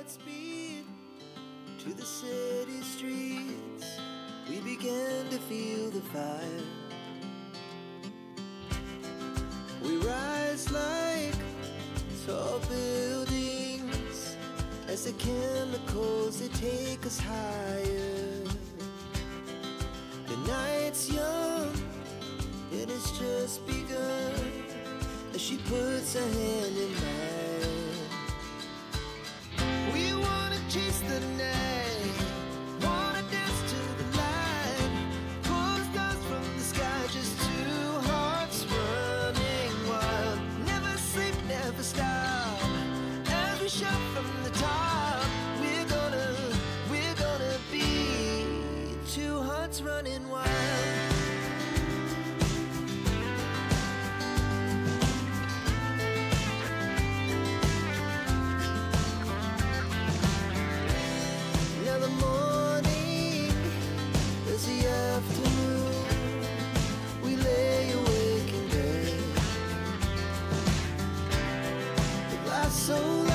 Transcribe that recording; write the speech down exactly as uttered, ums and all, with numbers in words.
Godspeed to the city streets. We began to feel the fire. We rise like tall buildings as the chemicals, they take us higher. The night's young, it has just begun as she puts her hand in mine. We wanna chase the night, wanna dance to the light, pull the stars from the sky, just two hearts running wild. Never sleep, never stop, as we shout from the top. We're gonna, we're gonna be two hearts running wild. Now the morning is the afternoon. We lay awake in bed. It lasts so